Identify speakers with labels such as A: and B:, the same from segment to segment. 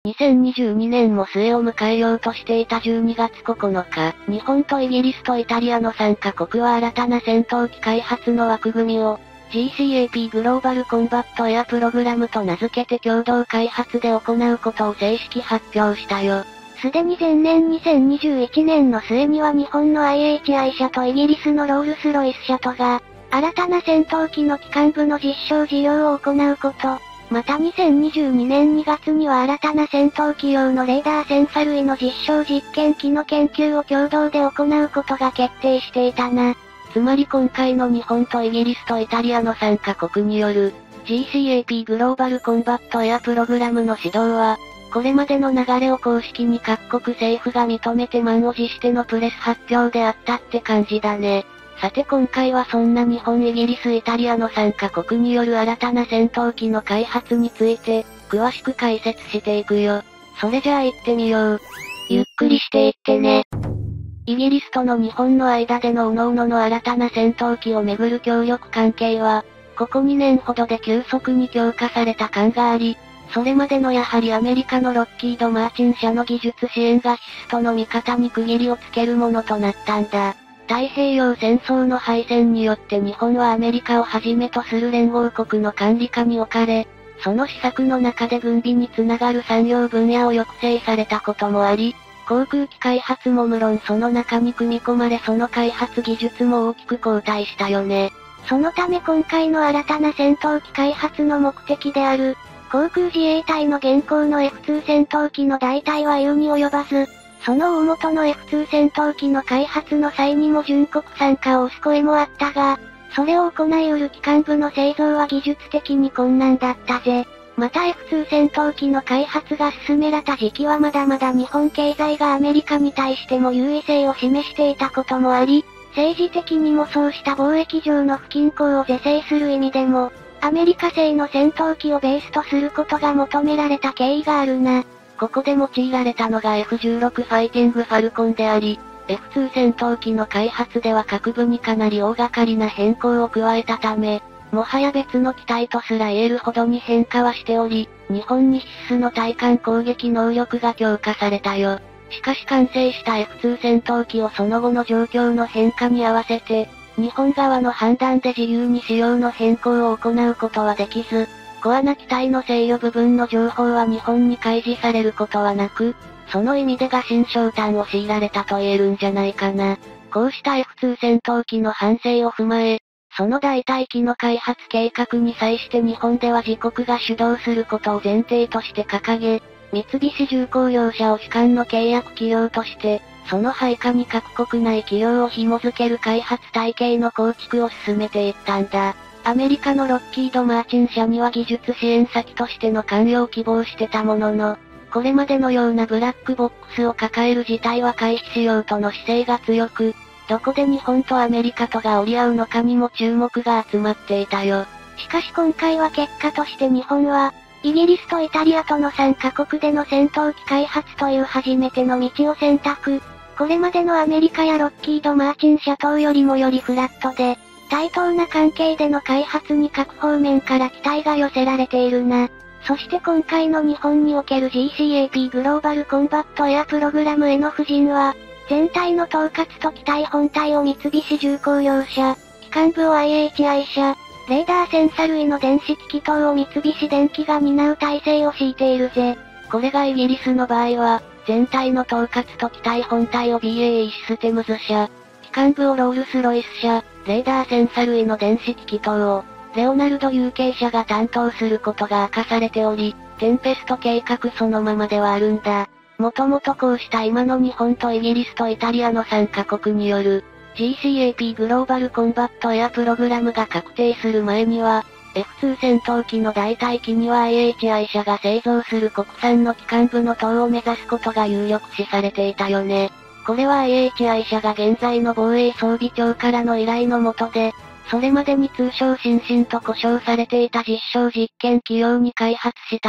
A: 2022年も末を迎えようとしていた12月9日、日本とイギリスとイタリアの3カ国は新たな戦闘機開発の枠組みを、GCAP グローバルコンバットエアプログラムと名付けて共同開発で行うことを正式発表したよ。
B: すでに前年2021年の末には日本の IHI 社とイギリスのロールスロイス社とが、新たな戦闘機の機関部の実証事業を行うこと、また2022年2月には新たな戦闘機用のレーダーセンサ類の実証実験機の研究を共同で行うことが決定していたな。
A: つまり今回の日本とイギリスとイタリアの3カ国による GCAP グローバルコンバットエアプログラムの指導は、これまでの流れを公式に各国政府が認めて満を持してのプレス発表であったって感じだね。さて今回はそんな日本、イギリス、イタリアの3カ国による新たな戦闘機の開発について、詳しく解説していくよ。それじゃあ行ってみよう。
B: ゆっくりしていってね。
A: イギリスとの日本の間での各々の新たな戦闘機をめぐる協力関係は、ここ2年ほどで急速に強化された感があり、それまでのやはりアメリカのロッキード・マーチン社の技術支援が必須との見方に区切りをつけるものとなったんだ。太平洋戦争の敗戦によって日本はアメリカをはじめとする連合国の管理下に置かれ、その施策の中で軍備につながる産業分野を抑制されたこともあり、航空機開発も無論その中に組み込まれその開発技術も大きく後退したよね。
B: そのため今回の新たな戦闘機開発の目的である、航空自衛隊の現行の F2 戦闘機の代替は言うに及ばず、その大元の F2 戦闘機の開発の際にも準国参加を推す声もあったが、それを行い得る機関部の製造は技術的に困難だったぜ。また F2 戦闘機の開発が進められた時期はまだまだ日本経済がアメリカに対しても優位性を示していたこともあり、政治的にもそうした貿易上の不均衡を是正する意味でも、アメリカ製の戦闘機をベースとすることが求められた経緯があるな。
A: ここで用いられたのが F16 ファイティングファルコンであり、F2 戦闘機の開発では各部にかなり大掛かりな変更を加えたため、もはや別の機体とすら言えるほどに変化はしており、日本に必須の対艦攻撃能力が強化されたよ。しかし完成した F2 戦闘機をその後の状況の変化に合わせて、日本側の判断で自由に仕様の変更を行うことはできず、コアな機体の制御部分の情報は日本に開示されることはなく、その意味で臥薪嘗胆を強いられたと言えるんじゃないかな。こうした F2 戦闘機の反省を踏まえ、その代替機の開発計画に際して日本では自国が主導することを前提として掲げ、三菱重工業者を主管の契約企業として、その配下に各国内企業を紐づける開発体系の構築を進めていったんだ。アメリカのロッキード・マーチン社には技術支援先としての関与を希望してたものの、これまでのようなブラックボックスを抱える事態は回避しようとの姿勢が強く、どこで日本とアメリカとが折り合うのかにも注目が集まっていたよ。
B: しかし今回は結果として日本は、イギリスとイタリアとの3カ国での戦闘機開発という初めての道を選択。これまでのアメリカやロッキード・マーチン社等よりもよりフラットで、対等な関係での開発に各方面から期待が寄せられているな。そして今回の日本における GCAP グローバルコンバットエアプログラムへの布陣は、全体の統括と機体本体を三菱重工業社、機関部を IHI 社、レーダーセンサ類の電子機器等を三菱電機が担う体制を敷いているぜ。
A: これがイギリスの場合は、全体の統括と機体本体を BAE システムズ社、機関部をロールスロイス社、レーダーセンサ類の電子機器等を、レオナルド UK 社が担当することが明かされており、テンペスト計画そのままではあるんだ。もともとこうした今の日本とイギリスとイタリアの3カ国による GCAP グローバルコンバットエアプログラムが確定する前には F2 戦闘機の代替機には IHI 社が製造する国産の機関部の等を目指すことが有力視されていたよね。これは IHI 社が現在の防衛装備庁からの依頼のもとで、それまでに通称新進と呼称されていた実証実験機用に開発した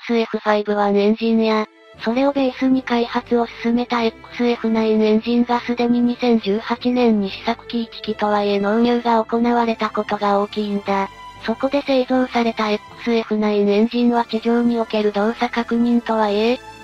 A: XF51 エンジンや、それをベースに開発を進めた XF9 エンジンがすでに2018年に試作機1機とはいえ納入が行われたことが大きいんだ。そこで製造された XF9 エンジンは地上における動作確認とはいえ、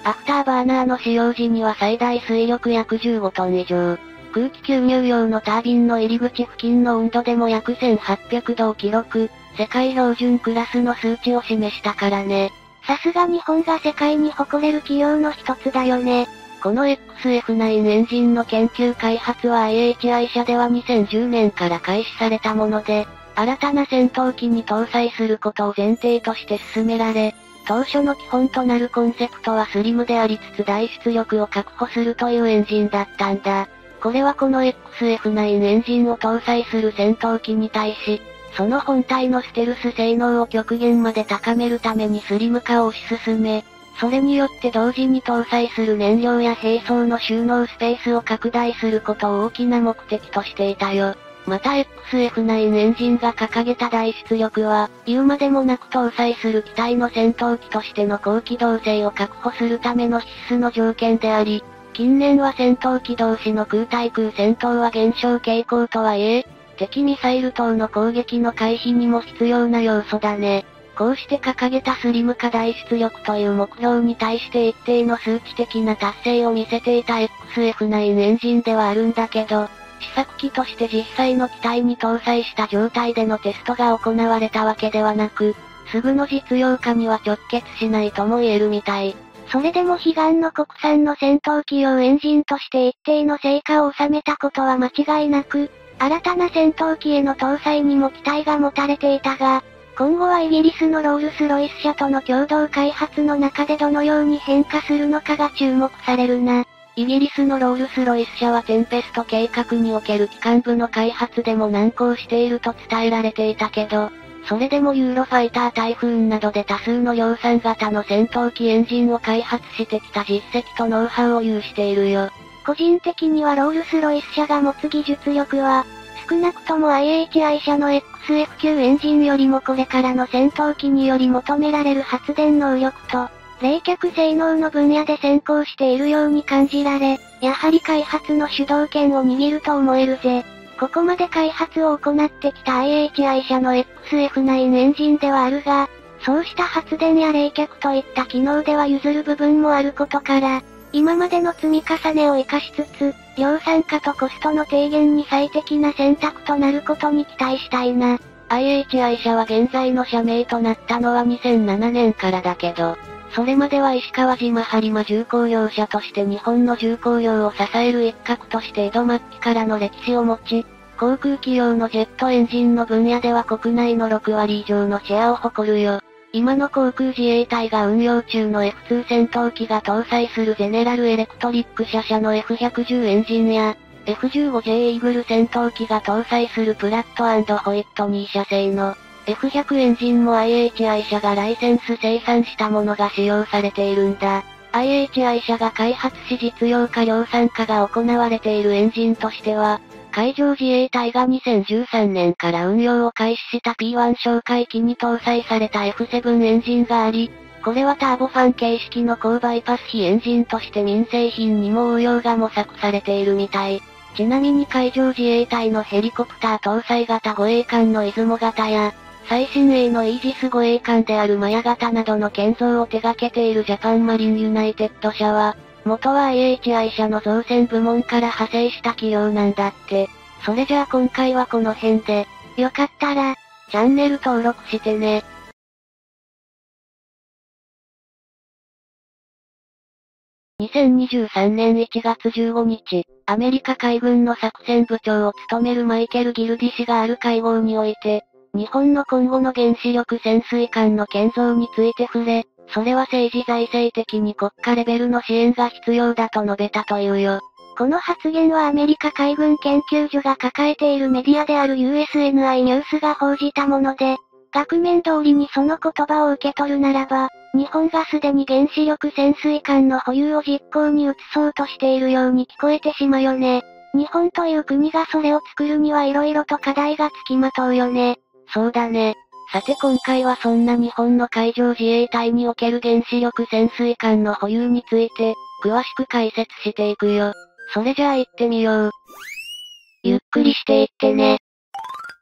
A: アフターバーナーの使用時には最大水力約15トン以上。空気吸入用のタービンの入り口付近の温度でも約1800度を記録、世界標準クラスの数値を示したからね。
B: さすが日本が世界に誇れる企業の一つだよね。
A: この XF9 エンジンの研究開発は IHI 社では2010年から開始されたもので、新たな戦闘機に搭載することを前提として進められ、当初の基本となるコンセプトはスリムでありつつ大出力を確保するというエンジンだったんだ。これはこの XF9 エンジンを搭載する戦闘機に対し、その本体のステルス性能を極限まで高めるためにスリム化を推し進め、それによって同時に搭載する燃料や兵装の収納スペースを拡大することを大きな目的としていたよ。また XF9 エンジンが掲げた大出力は、言うまでもなく搭載する機体の戦闘機としての高機動性を確保するための必須の条件であり、近年は戦闘機同士の空対空戦闘は減少傾向とはいえ、敵ミサイル等の攻撃の回避にも必要な要素だね。こうして掲げたスリム化大出力という目標に対して一定の数値的な達成を見せていた XF9 エンジンではあるんだけど、試作機として実際の機体に搭載した状態でのテストが行われたわけではなく、すぐの実用化には直結しないとも言えるみたい。
B: それでも悲願の国産の戦闘機用エンジンとして一定の成果を収めたことは間違いなく、新たな戦闘機への搭載にも期待が持たれていたが、今後はイギリスのロールスロイス社との共同開発の中でどのように変化するのかが注目されるな。
A: イギリスのロールスロイス社はテンペスト計画における機関部の開発でも難航していると伝えられていたけど、それでもユーロファイタータイフーンなどで多数の量産型の戦闘機エンジンを開発してきた実績とノウハウを有しているよ。
B: 個人的にはロールスロイス社が持つ技術力は、少なくとも IHI 社の XF9 エンジンよりもこれからの戦闘機により求められる発電能力と、冷却性能の分野で先行しているように感じられ、やはり開発の主導権を握ると思えるぜ。ここまで開発を行ってきた IHI 社の XF9 エンジンではあるが、そうした発電や冷却といった機能では譲る部分もあることから、今までの積み重ねを活かしつつ、量産化とコストの低減に最適な選択となることに期待したいな。
A: IHI 社は現在の社名となったのは2007年からだけど、それまでは石川島播磨重工業社として日本の重工業を支える一角として江戸末期からの歴史を持ち、航空機用のジェットエンジンの分野では国内の6割以上のシェアを誇るよ。今の航空自衛隊が運用中の F2 戦闘機が搭載するゼネラルエレクトリック社の F110 エンジンや、F15J イーグル戦闘機が搭載するプラット&ホイットニー社製の、F100 エンジンも IHI 社がライセンス生産したものが使用されているんだ。IHI 社が開発し実用化量産化が行われているエンジンとしては、海上自衛隊が2013年から運用を開始した P1 哨戒機に搭載された F7 エンジンがあり、これはターボファン形式の高バイパス比エンジンとして民生品にも応用が模索されているみたい。ちなみに海上自衛隊のヘリコプター搭載型護衛艦の出雲型や、最新鋭のイージス護衛艦であるマヤ型などの建造を手掛けているジャパンマリンユナイテッド社は、元は IHI 社の造船部門から派生した企業なんだって。それじゃあ今回はこの辺で、
B: よかったら、
A: チャンネル登録してね。2023年1月15日、アメリカ海軍の作戦部長を務めるマイケル・ギルディ氏がある会合において、日本の今後の原子力潜水艦の建造について触れ、それは政治財政的に国家レベルの支援が必要だと述べたというよ。
B: この発言はアメリカ海軍研究所が抱えているメディアである USNI ニュースが報じたもので、額面通りにその言葉を受け取るならば、日本がすでに原子力潜水艦の保有を実行に移そうとしているように聞こえてしまうよね。日本という国がそれを作るには色々と課題がつきまとうよね。
A: そうだね。さて今回はそんな日本の海上自衛隊における原子力潜水艦の保有について、詳しく解説していくよ。それじゃあ行ってみよう。
B: ゆっくりしていってね。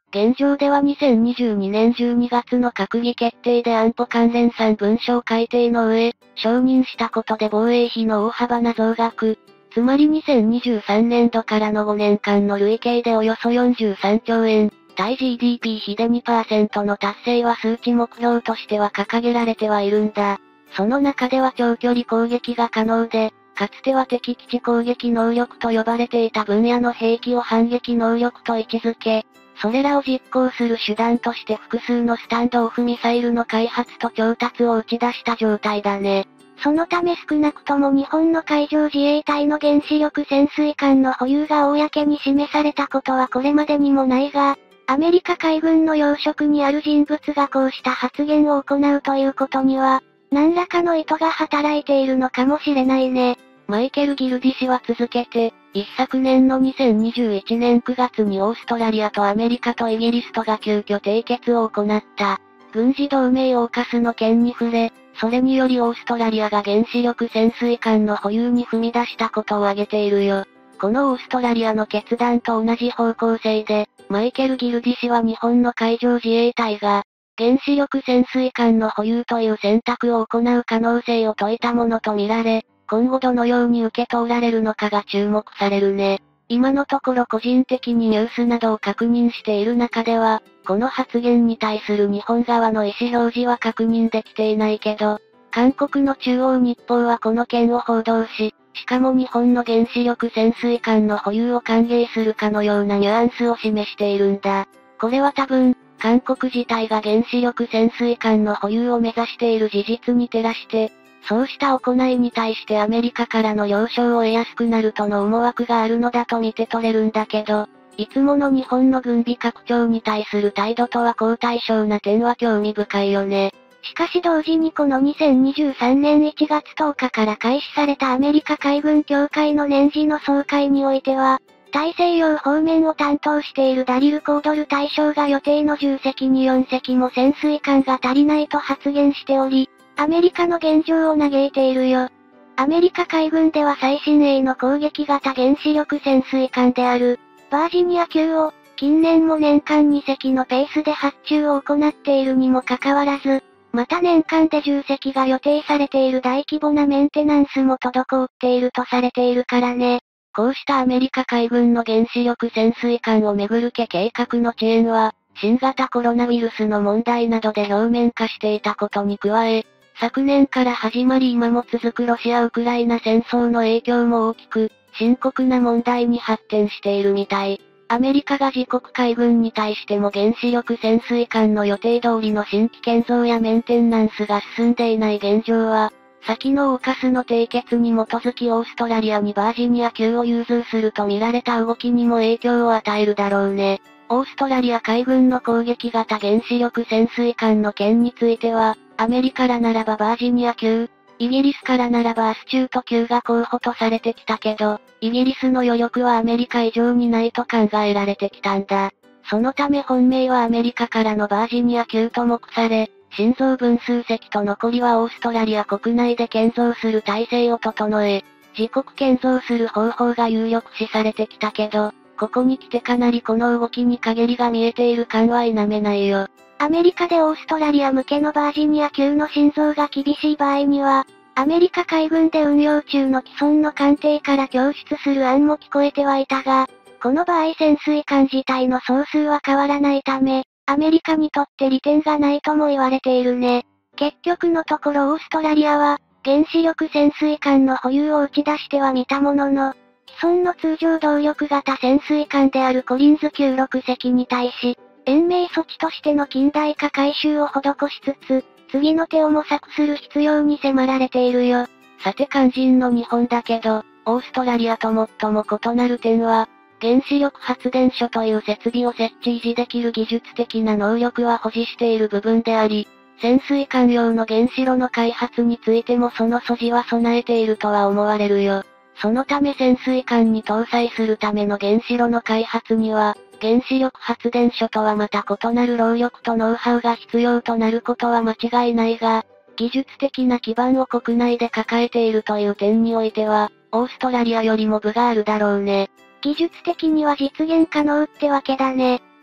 A: 現状では2022年12月の閣議決定で安保関連3文書改定の上、承認したことで防衛費の大幅な増額、つまり2023年度からの5年間の累計でおよそ43兆円、対 GDP 比で 2% の達成は数値目標としては掲げられてはいるんだ。その中では長距離攻撃が可能で、かつては敵基地攻撃能力と呼ばれていた分野の兵器を反撃能力と位置づけ、それらを実行する手段として複数のスタンドオフミサイルの開発と調達を打ち出した状態だね。
B: そのため少なくとも日本の海上自衛隊の原子力潜水艦の保有が公に示されたことはこれまでにもないが、アメリカ海軍の要職にある人物がこうした発言を行うということには、何らかの意図が働いているのかもしれないね。
A: マイケル・ギルディ氏は続けて、一昨年の2021年9月にオーストラリアとアメリカとイギリスとが急遽締結を行った。軍事同盟オーカスの件に触れ、それによりオーストラリアが原子力潜水艦の保有に踏み出したことを挙げているよ。このオーストラリアの決断と同じ方向性で、マイケル・ギルディ氏は日本の海上自衛隊が、原子力潜水艦の保有という選択を行う可能性を説いたものとみられ、今後どのように受け通られるのかが注目されるね。今のところ個人的にニュースなどを確認している中では、この発言に対する日本側の意思表示は確認できていないけど、韓国の中央日報はこの件を報道し、しかも日本の原子力潜水艦の保有を歓迎するかのようなニュアンスを示しているんだ。これは多分、韓国自体が原子力潜水艦の保有を目指している事実に照らして、そうした行いに対してアメリカからの了承を得やすくなるとの思惑があるのだと見て取れるんだけど、いつもの日本の軍備拡張に対する態度とは好対照な点は興味深いよね。
B: しかし同時にこの2023年1月10日から開始されたアメリカ海軍協会の年次の総会においては、大西洋方面を担当しているダリル・コードル大将が予定の10隻に4隻も潜水艦が足りないと発言しており、アメリカの現状を嘆いているよ。アメリカ海軍では最新鋭の攻撃型原子力潜水艦である、バージニア級を、近年も年間2隻のペースで発注を行っているにもかかわらず、また年間で10隻が予定されている大規模なメンテナンスも滞っているとされているからね。
A: こうしたアメリカ海軍の原子力潜水艦をめぐる計画の遅延は、新型コロナウイルスの問題などで表面化していたことに加え、昨年から始まり今も続くロシア・ウクライナ戦争の影響も大きく、深刻な問題に発展しているみたい。アメリカが自国海軍に対しても原子力潜水艦の予定通りの新規建造やメンテナンスが進んでいない現状は、先のオーカスの締結に基づきオーストラリアにバージニア級を融通すると見られた動きにも影響を与えるだろうね。オーストラリア海軍の攻撃型原子力潜水艦の件については、アメリカからならばバージニア級、イギリスからならばアスチュート級が候補とされてきたけど、イギリスの余力はアメリカ以上にないと考えられてきたんだ。そのため本命はアメリカからのバージニア級と目され、新造分数隻と残りはオーストラリア国内で建造する体制を整え、自国建造する方法が有力視されてきたけど、ここに来てかなりこの動きに陰りが見えている感は否めないよ。
B: アメリカでオーストラリア向けのバージニア級の新造が厳しい場合には、アメリカ海軍で運用中の既存の艦艇から供出する案も聞こえてはいたが、この場合潜水艦自体の総数は変わらないため、アメリカにとって利点がないとも言われているね。結局のところオーストラリアは、原子力潜水艦の保有を打ち出してはみたものの、既存の通常動力型潜水艦であるコリンズ級6隻に対し、延命措置としての近代化改修を施しつつ、次の手を模索する必要に迫られているよ。
A: さて肝心の日本だけど、オーストラリアと最も異なる点は、原子力発電所という設備を設置維持できる技術的な能力は保持している部分であり、潜水艦用の原子炉の開発についてもその素地は備えているとは思われるよ。そのため潜水艦に搭載するための原子炉の開発には、原子力発電所とはまた異なる労力とノウハウが必要となることは間違いないが、技術的な基盤を国内で抱えているという点においては、オーストラリアよりも分があるだろうね。
B: 技術的には実現可能ってわけだね。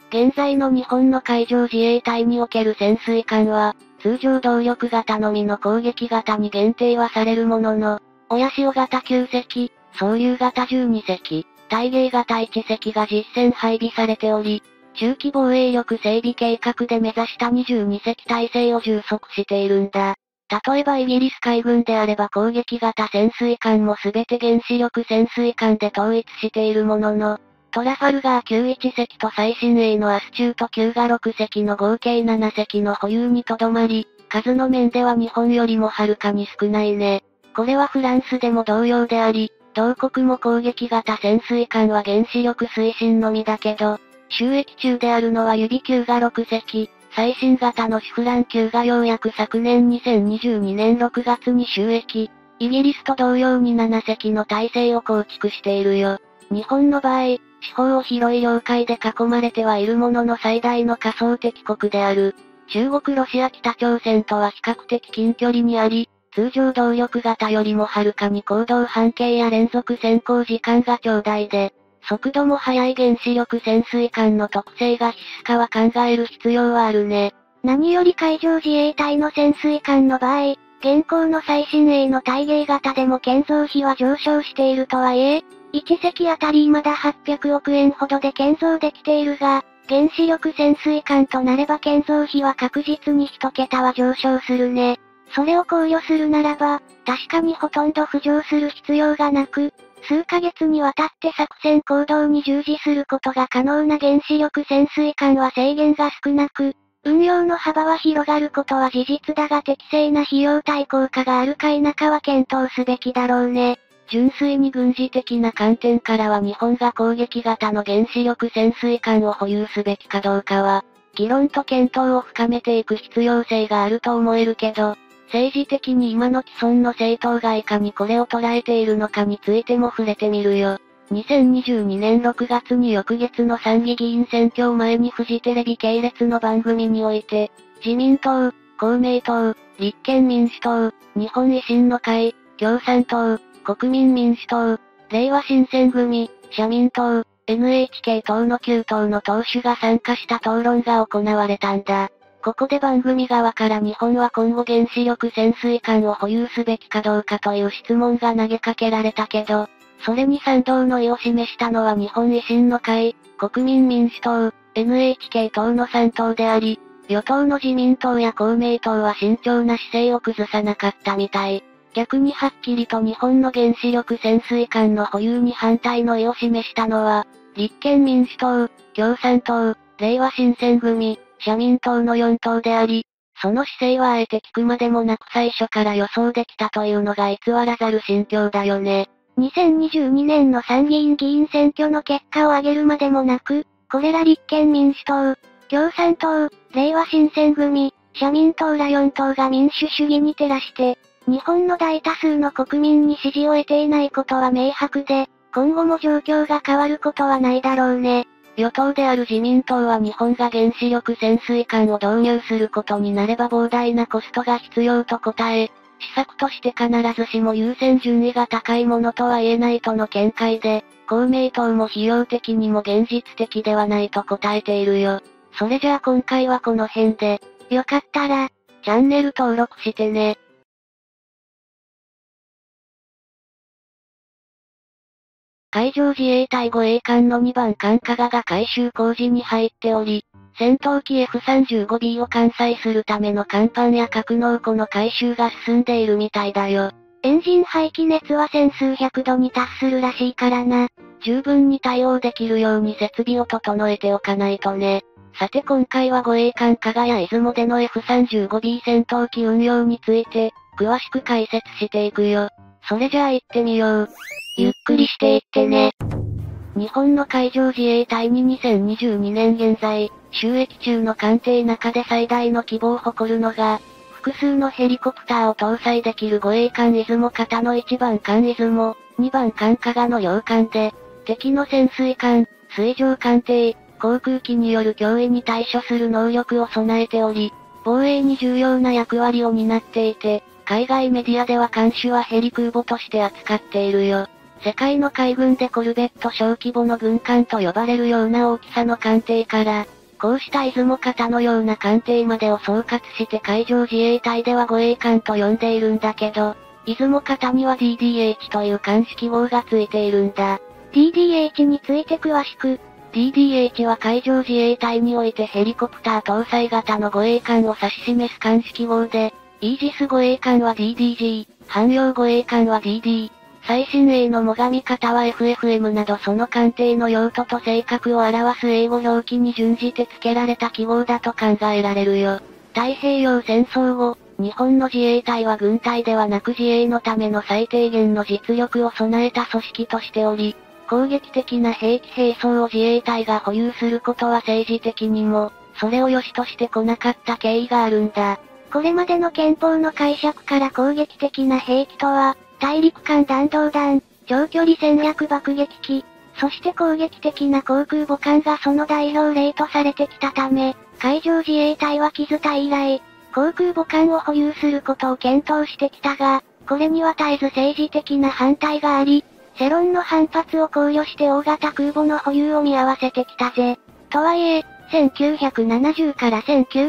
A: 現在の日本の海上自衛隊における潜水艦は、通常動力型のみの攻撃型に限定はされるものの、親潮型9隻、双竜型12隻、大芸型1隻が実戦配備されており、中期防衛力整備計画で目指した22隻体制を充足しているんだ。例えばイギリス海軍であれば攻撃型潜水艦もすべて原子力潜水艦で統一しているものの、トラファルガー91隻と最新鋭のアスチュート級が6隻の合計7隻の保有にとどまり、数の面では日本よりもはるかに少ないね。これはフランスでも同様であり、同国も攻撃型潜水艦は原子力推進のみだけど、収益中であるのは指級が6隻、最新型のシフラン級がようやく昨年2022年6月に収益、イギリスと同様に7隻の体制を構築しているよ。日本の場合、四方を広い領海で囲まれてはいるものの最大の仮想敵国である。中国、ロシア、北朝鮮とは比較的近距離にあり、通常動力型よりもはるかに行動半径や連続潜航時間が長大で、速度も速い原子力潜水艦の特性が必須かは考える必要はあるね。
B: 何より海上自衛隊の潜水艦の場合、現行の最新鋭の大芸型でも建造費は上昇しているとはいえ、1隻あたり未だ800億円ほどで建造できているが、原子力潜水艦となれば建造費は確実に1桁は上昇するね。それを考慮するならば、確かにほとんど浮上する必要がなく、数ヶ月にわたって作戦行動に従事することが可能な原子力潜水艦は制限が少なく、運用の幅は広がることは事実だが適正な費用対効果があるか否かは検討すべきだろうね。
A: 純粋に軍事的な観点からは日本が攻撃型の原子力潜水艦を保有すべきかどうかは、議論と検討を深めていく必要性があると思えるけど、政治的に今の既存の政党がいかにこれを捉えているのかについても触れてみるよ。2022年6月に翌月の参議議員選挙を前にフジテレビ系列の番組において、自民党、公明党、立憲民主党、日本維新の会、共産党、国民民主党、れいわ新選組、社民党、NHK 党の9党の党首が参加した討論が行われたんだ。ここで番組側から日本は今後原子力潜水艦を保有すべきかどうかという質問が投げかけられたけど、それに賛同の意を示したのは日本維新の会、国民民主党、NHK 党の3党であり、与党の自民党や公明党は慎重な姿勢を崩さなかったみたい。逆にはっきりと日本の原子力潜水艦の保有に反対の意を示したのは、立憲民主党、共産党、れいわ新選組、社民党の4党であり、その姿勢はあえて聞くまでもなく最初から予想できたというのが偽らざる心境だよね。
B: 2022年の参議院議員選挙の結果を挙げるまでもなく、これら立憲民主党、共産党、れいわ新選組、社民党ら4党が民主主義に照らして、日本の大多数の国民に支持を得ていないことは明白で、今後も状況が変わることはないだろうね。
A: 与党である自民党は日本が原子力潜水艦を導入することになれば膨大なコストが必要と答え、施策として必ずしも優先順位が高いものとは言えないとの見解で、公明党も費用的にも現実的ではないと答えているよ。それじゃあ今回はこの辺で、
B: よかったら、
A: チャンネル登録してね。海上自衛隊護衛艦の2番艦加賀が改修工事に入っており、戦闘機 F35B を艦載するための甲板や格納庫の改修が進んでいるみたいだよ。
B: エンジン排気熱は千数百度に達するらしいからな。
A: 十分に対応できるように設備を整えておかないとね。さて今回は護衛艦加賀や出雲での F35B 戦闘機運用について、詳しく解説していくよ。それじゃあ行ってみよう。
B: ゆっくりしていってね。
A: 日本の海上自衛隊に2022年現在、就役中の艦艇中で最大の規模を誇るのが、複数のヘリコプターを搭載できる護衛艦出雲型の1番艦出雲、2番艦加賀の両艦で、敵の潜水艦、水上艦艇、航空機による脅威に対処する能力を備えており、防衛に重要な役割を担っていて、海外メディアでは艦種はヘリ空母として扱っているよ。世界の海軍でコルベット小規模の軍艦と呼ばれるような大きさの艦艇から、 こうした出雲型のような艦艇までを総括して海上自衛隊では護衛艦と呼んでいるんだけど、出雲型には DDH という艦式号がついているんだ。
B: DDH について詳しく。
A: DDH は海上自衛隊においてヘリコプター搭載型の護衛艦を指し示す艦式号で、イージス護衛艦は DDG、汎用護衛艦は DD、最新鋭の最上型は FFM などその艦艇の用途と性格を表す英語表記に準じて付けられた記号だと考えられるよ。太平洋戦争後、日本の自衛隊は軍隊ではなく自衛のための最低限の実力を備えた組織としており、攻撃的な兵器兵装を自衛隊が保有することは政治的にも、それを良しとしてこなかった経緯があるんだ。
B: これまでの憲法の解釈から攻撃的な兵器とは、大陸間弾道弾、長距離戦略爆撃機、そして攻撃的な航空母艦がその代表例とされてきたため、海上自衛隊は木津隊以来、航空母艦を保有することを検討してきたが、これには絶えず政治的な反対があり、世論の反発を考慮して大型空母の保有を見合わせてきたぜ。とはいえ、1970から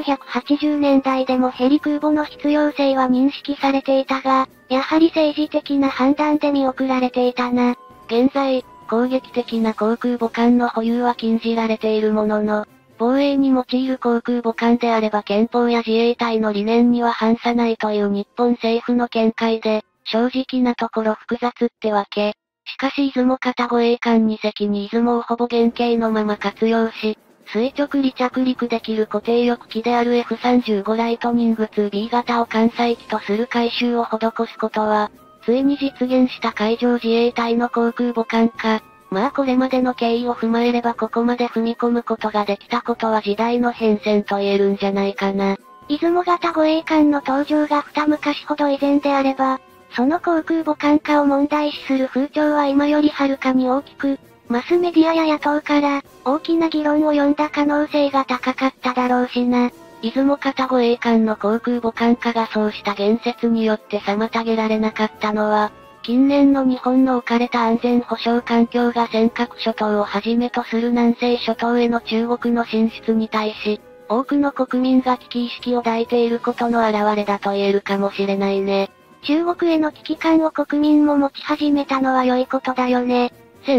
B: 1980年代でもヘリ空母の必要性は認識されていたが、やはり政治的な判断で見送られていたな。
A: 現在、攻撃的な航空母艦の保有は禁じられているものの、防衛に用いる航空母艦であれば憲法や自衛隊の理念には反さないという日本政府の見解で、正直なところ複雑ってわけ。しかし出雲型護衛艦2隻に出雲をほぼ原型のまま活用し、垂直離着陸できる固定翼機である F35 ライトニング 2B 型を艦載機とする改修を施すことは、ついに実現した海上自衛隊の航空母艦か。まあこれまでの経緯を踏まえればここまで踏み込むことができたことは時代の変遷と言えるんじゃないかな。
B: 出雲型護衛艦の登場が二昔ほど以前であれば、その航空母艦化を問題視する風潮は今よりはるかに大きく、マスメディアや野党から、大きな議論を呼んだ可能性が高かっただろうしな。
A: 出雲型護衛艦の航空母艦化がそうした言説によって妨げられなかったのは、近年の日本の置かれた安全保障環境が尖閣諸島をはじめとする南西諸島への中国の進出に対し、多くの国民が危機意識を抱いていることの表れだと言えるかもしれないね。
B: 中国への危機感を国民も持ち始めたのは良いことだよね。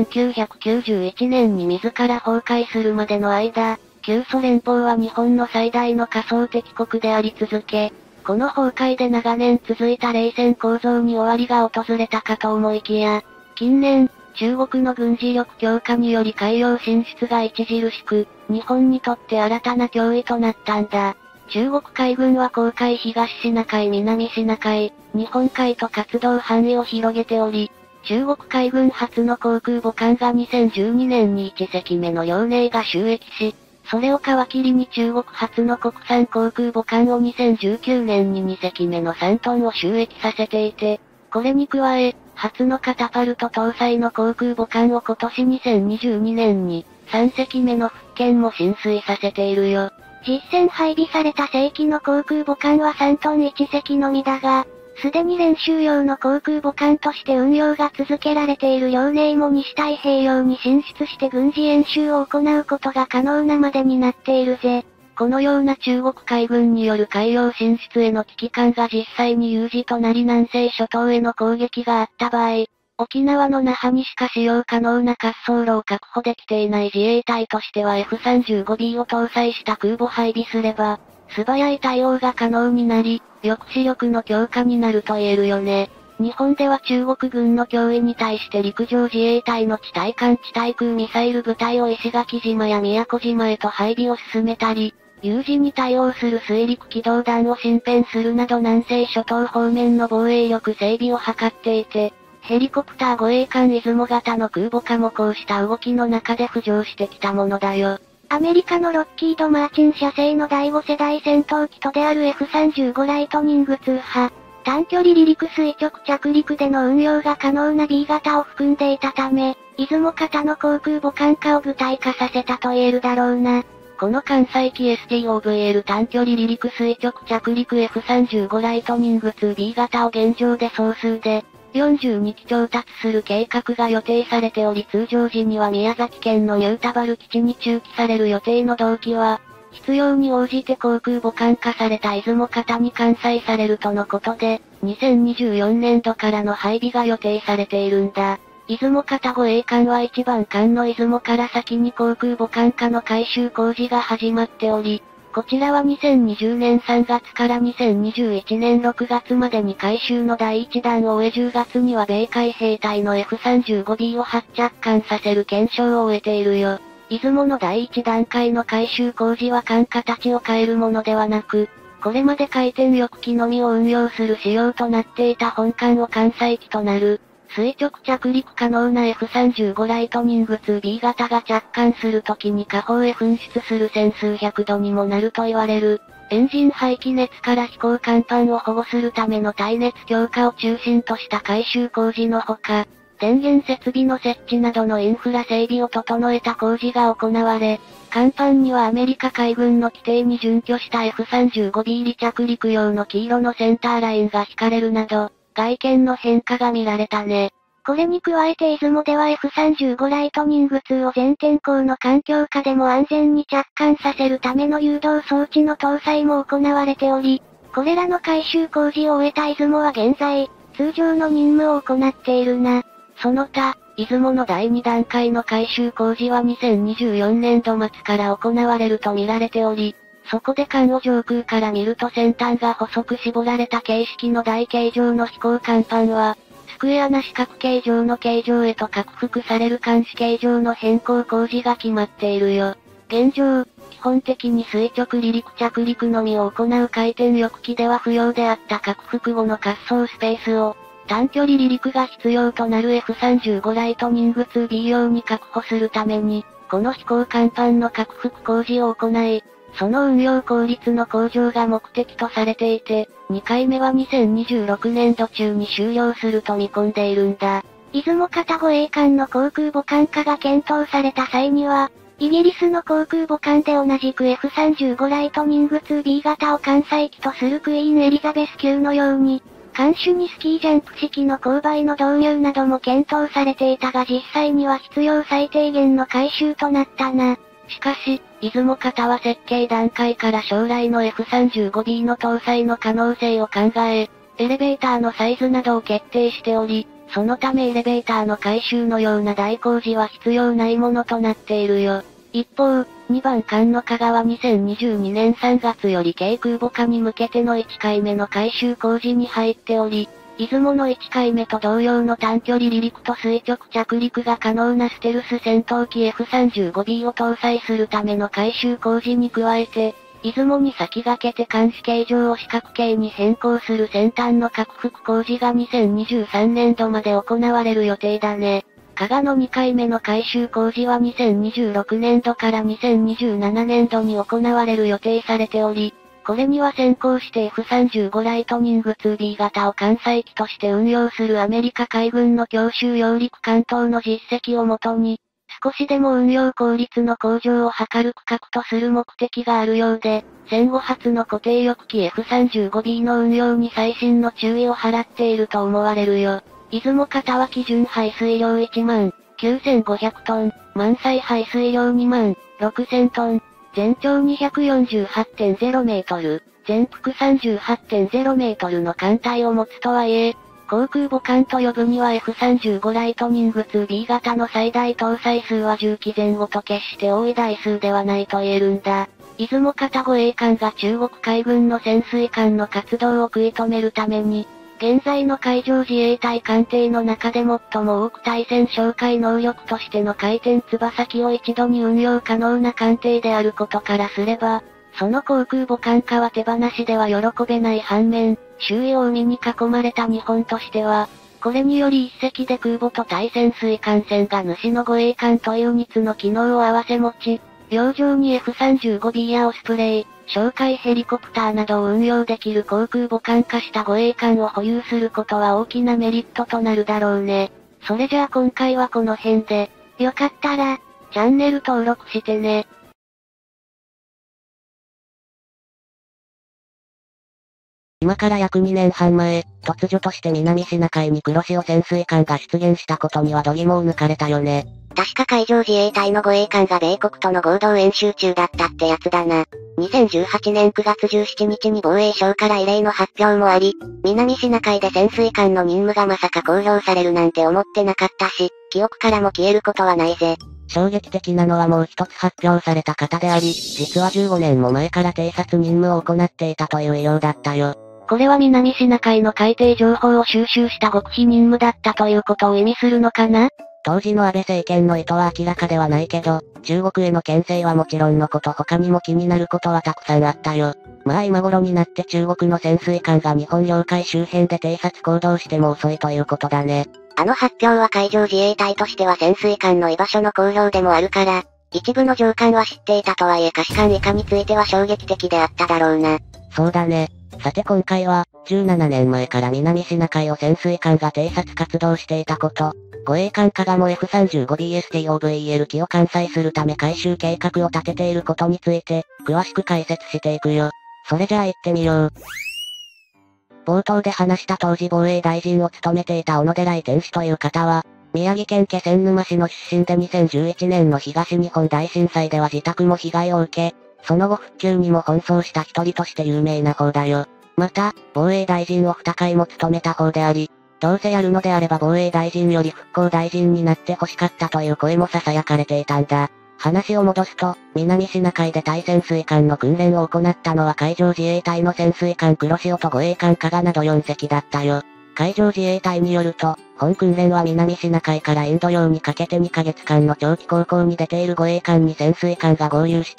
A: 1991年に自ら崩壊するまでの間、旧ソ連邦は日本の最大の仮想敵国であり続け、この崩壊で長年続いた冷戦構造に終わりが訪れたかと思いきや、近年、中国の軍事力強化により海洋進出が著しく、日本にとって新たな脅威となったんだ。中国海軍は黄海東シナ海南シナ海、日本海と活動範囲を広げており、中国海軍初の航空母艦が2012年に1隻目の遼寧が就役し、それを皮切りに中国初の国産航空母艦を2019年に2隻目の3トンを就役させていて、これに加え、初のカタパルト搭載の航空母艦を今年2022年に3隻目の福建も進水させているよ。
B: 実戦配備された正規の航空母艦は3トン1隻のみだが、すでに練習用の航空母艦として運用が続けられている遼寧も西太平洋に進出して軍事演習を行うことが可能なまでになっているぜ。
A: このような中国海軍による海洋進出への危機感が実際に有事となり南西諸島への攻撃があった場合、沖縄の那覇にしか使用可能な滑走路を確保できていない自衛隊としては F35B を搭載した空母配備すれば、素早い対応が可能になり、抑止力の強化になると言えるよね。日本では中国軍の脅威に対して陸上自衛隊の地対艦地対空ミサイル部隊を石垣島や宮古島へと配備を進めたり、有事に対応する水陸機動団を進編するなど南西諸島方面の防衛力整備を図っていて、ヘリコプター護衛艦出雲型の空母化もこうした動きの中で浮上してきたものだよ。
B: アメリカのロッキード・マーチン社製の第5世代戦闘機とである F35 ライトニング2波、短距離離陸垂直着陸での運用が可能な B 型を含んでいたため、出雲型の航空母艦化を具体化させたと言えるだろうな。
A: この艦載機 STOVL 短距離離陸垂直着陸 F35 ライトニング 2B 型を現状で総数で、 42機調達する計画が予定されており通常時には宮崎県の新田原基地に駐機される予定の同機は、必要に応じて航空母艦化された出雲方に艦載されるとのことで、2024年度からの配備が予定されているんだ。出雲方護衛艦は1番艦の出雲から先に航空母艦化の改修工事が始まっており、こちらは2020年3月から2021年6月までに改修の第1弾を終え10月には米海兵隊の F35B を発着艦させる検証を終えているよ。出雲の第1段階の改修工事は艦形を変えるものではなく、これまで回転翼機のみを運用する仕様となっていた本艦を艦載機となる、垂直着陸可能な F35 ライトニング 2B 型が着艦するときに下方へ噴出する千数百度にもなると言われる、エンジン排気熱から飛行甲板を保護するための耐熱強化を中心とした改修工事のほか、電源設備の設置などのインフラ整備を整えた工事が行われ、甲板にはアメリカ海軍の規定に準拠した F35B 離着陸用の黄色のセンターラインが引かれるなど、外見の変化が見られたね。
B: これに加えて出雲では F35 ライトニング2を全天候の環境下でも安全に着艦させるための誘導装置の搭載も行われており、これらの改修工事を終えた出雲は現在、通常の任務を行っているな。
A: その他、出雲の第2段階の改修工事は2024年度末から行われると見られており、そこで艦を上空から見ると先端が細く絞られた形式の台形状の飛行甲板は、スクエアな四角形状の形状へと拡幅される艦首形状の変更工事が決まっているよ。現状、基本的に垂直離陸着陸のみを行う回転翼機では不要であった拡幅後の滑走スペースを、短距離離陸が必要となる F35 ライトニング 2B 用に確保するために、この飛行甲板の拡幅工事を行い、その運用効率の向上が目的とされていて、2回目は2026年度中に終了すると見込んでいるんだ。
B: 出雲方護衛艦の航空母艦化が検討された際には、イギリスの航空母艦で同じく F35 ライトニング 2B 型を艦載機とするクイーンエリザベス級のように、艦首にスキージャンプ式の勾配の導入なども検討されていたが実際には必要最低限の改修となったな。
A: しかし、出雲方は設計段階から将来の F35B の搭載の可能性を考え、エレベーターのサイズなどを決定しており、そのためエレベーターの改修のような大工事は必要ないものとなっているよ。一方、2番艦の加賀は2022年3月より軽空母化に向けての1回目の改修工事に入っており、出雲の1回目と同様の短距離離陸と垂直着陸が可能なステルス戦闘機 F35B を搭載するための改修工事に加えて、出雲に先駆けて艦首形状を四角形に変更する先端の拡幅工事が2023年度まで行われる予定だね。加賀の2回目の改修工事は2026年度から2027年度に行われる予定されており、これには先行して F35 ライトニング 2B 型を艦載機として運用するアメリカ海軍の強襲揚陸艦等の実績をもとに、少しでも運用効率の向上を図る区画とする目的があるようで、戦後初の固定翼機 F35B の運用に細心の注意を払っていると思われるよ。出雲方は基準排水量1万9500トン、満載排水量2万6000トン、全長248.0メートル、全幅38.0メートルの艦隊を持つとはいえ、航空母艦と呼ぶには F35 ライトニング 2B 型の最大搭載数は10機前後と決して多い台数ではないと言えるんだ。出雲方護衛艦が中国海軍の潜水艦の活動を食い止めるために、現在の海上自衛隊艦艇の中で最も多く対戦哨戒能力としての回転翼機を一度に運用可能な艦艇であることからすれば、その航空母艦化は手放しでは喜べない反面、周囲を海に囲まれた日本としては、これにより一隻で空母と対潜水艦船が主の護衛艦という2つの機能を併せ持ち、洋上に F35B やオスプレイ、哨戒ヘリコプターなどを運用できる航空母艦化した護衛艦を保有することは大きなメリットとなるだろうね。それじゃあ今回はこの辺で、
B: よかったら、
A: チャンネル登録してね。
C: 今今から約2年半前、突如として南シナ海に黒潮潜水艦が出現したことには度肝を抜かれたよね。
A: 確か海上自衛隊の護衛艦が米国との合同演習中だったってやつだな。2018年9月17日に防衛省から異例の発表もあり、南シナ海で潜水艦の任務がまさか公表されるなんて思ってなかったし、記憶からも消えることはないぜ。
C: 衝撃的なのはもう一つ発表された方であり、実は15年も前から偵察任務を行っていたという医療だったよ。
B: これは南シナ海の海底情報を収集した極秘任務だったということを意味するのかな？
C: 当時の安倍政権の意図は明らかではないけど、中国への牽制はもちろんのこと他にも気になることはたくさんあったよ。まあ今頃になって中国の潜水艦が日本領海周辺で偵察行動しても遅いということだね。
A: あの発表は海上自衛隊としては潜水艦の居場所の公表でもあるから、一部の上官は知っていたとはいえ可視艦以下については衝撃的であっただろうな。
C: そうだね。さて今回は、17年前から南シナ海を潜水艦が偵察活動していたこと、護衛艦加賀も F35BSTOVEL 機を艦載するため回収計画を立てていることについて、詳しく解説していくよ。それじゃあ行ってみよう。冒頭で話した当時防衛大臣を務めていた小野寺井天士という方は、宮城県気仙沼市の出身で2011年の東日本大震災では自宅も被害を受け、その後復旧にも奔走した一人として有名な方だよ。また、防衛大臣を2回も務めた方であり、どうせやるのであれば防衛大臣より復興大臣になって欲しかったという声も囁かれていたんだ。話を戻すと、南シナ海で対潜水艦の訓練を行ったのは海上自衛隊の潜水艦黒潮と護衛艦加賀など4隻だったよ。海上自衛隊によると、本訓練は南シナ海からインド洋にかけて2ヶ月間の長期航行に出ている護衛艦に潜水艦が合流して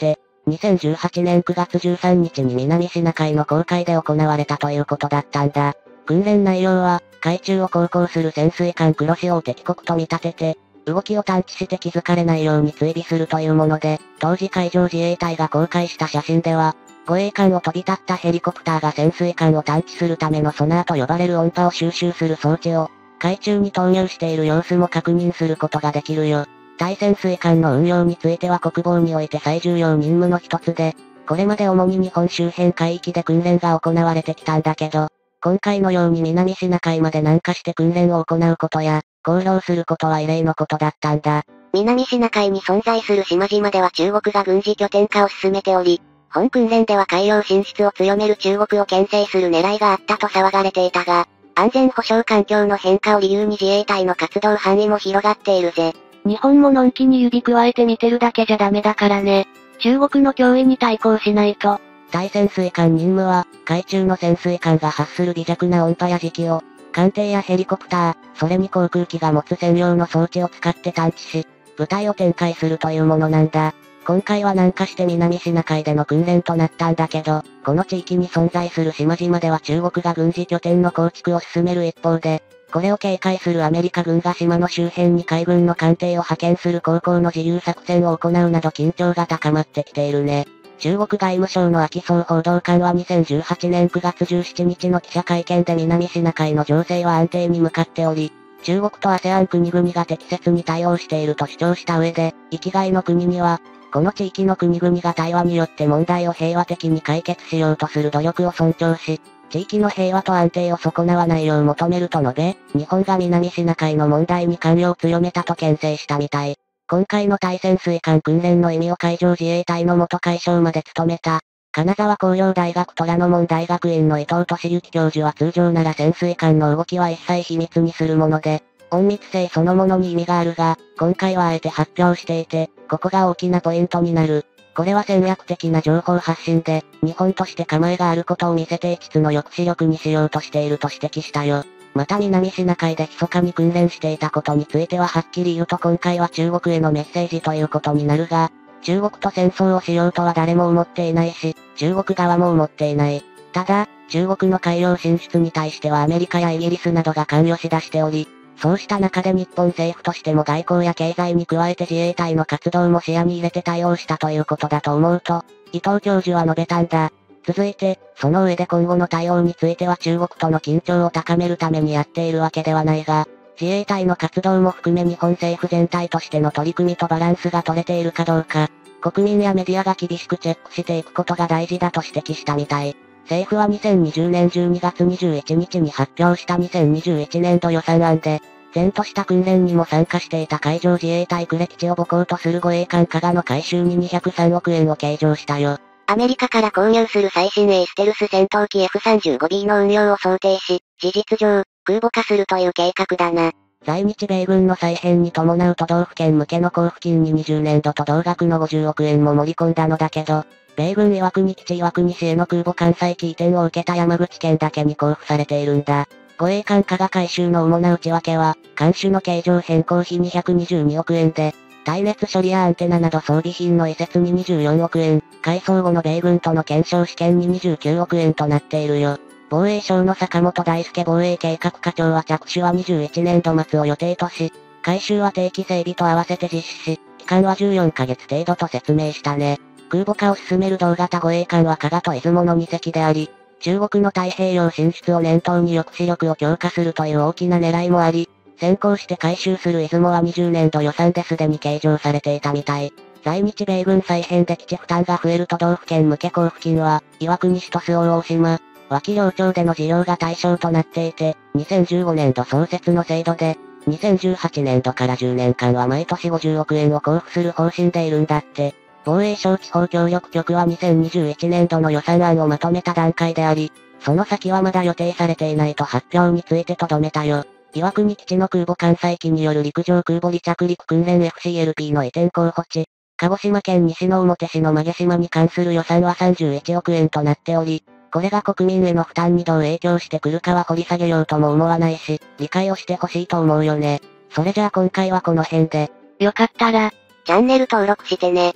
C: 、2018年9月13日に南シナ海の公海で行われたということだったんだ。訓練内容は、海中を航行する潜水艦黒潮を敵国と見立てて、動きを探知して気づかれないように追尾するというもので、当時海上自衛隊が公開した写真では、護衛艦を飛び立ったヘリコプターが潜水艦を探知するためのソナーと呼ばれる音波を収集する装置を、海中に投入している様子も確認することができるよ。対潜水艦の運用については国防において最重要任務の一つで、これまで主に日本周辺海域で訓練が行われてきたんだけど、今回のように南シナ海まで南下して訓練を行うことや、公表することは異例のことだったんだ。
A: 南シナ海に存在する島々では中国が軍事拠点化を進めており、本訓練では海洋進出を強める中国を牽制する狙いがあったと騒がれていたが、安全保障環境の変化を理由に自衛隊の活動範囲も広がっているぜ。
B: 日本ものんきに指くわえて見てるだけじゃダメだからね。中国の脅威に対抗しないと。
C: 対潜水艦任務は、海中の潜水艦が発する微弱な音波や磁気を、艦艇やヘリコプター、それに航空機が持つ専用の装置を使って探知し、部隊を展開するというものなんだ。今回は南下して南シナ海での訓練となったんだけど、この地域に存在する島々では中国が軍事拠点の構築を進める一方で、これを警戒するアメリカ軍が島の周辺に海軍の艦艇を派遣する航行の自由作戦を行うなど緊張が高まってきているね。中国外務省の秋総報道官は2018年9月17日の記者会見で南シナ海の情勢は安定に向かっており、中国と ASEAN 国々が適切に対応していると主張した上で、域外の国には、この地域の国々が対話によって問題を平和的に解決しようとする努力を尊重し、地域の平和と安定を損なわないよう求めると述べ、日本が南シナ海の問題に関与を強めたと牽制したみたい。今回の対潜水艦訓練の意味を海上自衛隊の元海将まで務めた、金沢工業大学虎ノ門大学院の伊藤俊之教授は通常なら潜水艦の動きは一切秘密にするもので、隠密性そのものに意味があるが、今回はあえて発表していて、ここが大きなポイントになる。これは戦略的な情報発信で、日本として構えがあることを見せて一つの抑止力にしようとしていると指摘したよ。また南シナ海で密かに訓練していたことについてははっきり言うと今回は中国へのメッセージということになるが、中国と戦争をしようとは誰も思っていないし、中国側も思っていない。ただ、中国の海洋進出に対してはアメリカやイギリスなどが関与し出しており、そうした中で日本政府としても外交や経済に加えて自衛隊の活動も視野に入れて対応したということだと思うと、伊藤教授は述べたんだ。続いて、その上で今後の対応については中国との緊張を高めるためにやっているわけではないが、自衛隊の活動も含め日本政府全体としての取り組みとバランスが取れているかどうか、国民やメディアが厳しくチェックしていくことが大事だと指摘したみたい。 政府は2020年12月21日に発表した2021年度予算案で、前とした訓練にも参加していた海上自衛隊呉基地を母港とする護衛艦加賀の改修に203億円を計上したよ。
A: アメリカから購入する最新鋭ステルス戦闘機 F35B の運用を想定し、事実上、空母化するという計画だな。
C: 在日米軍の再編に伴う都道府県向けの交付金に20年度と同額の50億円も盛り込んだのだけど、米軍岩国基地岩国市への空母艦載機移転を受けた山口県だけに交付されているんだ。護衛艦加賀改修の主な内訳は、艦種の形状変更費222億円で、耐熱処理やアンテナなど装備品の移設に24億円、改装後の米軍との検証試験に29億円となっているよ。防衛省の坂本大輔防衛計画課長は着手は21年度末を予定とし、改修は定期整備と合わせて実施し、期間は14ヶ月程度と説明したね。空母化を進める同型護衛艦は加賀と出雲の2隻であり、中国の太平洋進出を念頭に抑止力を強化するという大きな狙いもあり、先行して改修する出雲は20年度予算ですでに計上されていたみたい。在日米軍再編で基地負担が増える都道府県向け交付金は、岩国市と周防大島、脇領町での事業が対象となっていて、2015年度創設の制度で、2018年度から10年間は毎年50億円を交付する方針でいるんだって。防衛省地方協力局は2021年度の予算案をまとめた段階であり、その先はまだ予定されていないと発表について留めたよ。岩国基地の空母艦載機による陸上空母離着陸訓練 FCLP の移転候補地、鹿児島県西之表市の曲島に関する予算は31億円となっており、これが国民への負担にどう影響してくるかは掘り下げようとも思わないし、理解をしてほしいと思うよね。それじゃあ今回はこの辺で。
A: よかったら、チャンネル登録してね。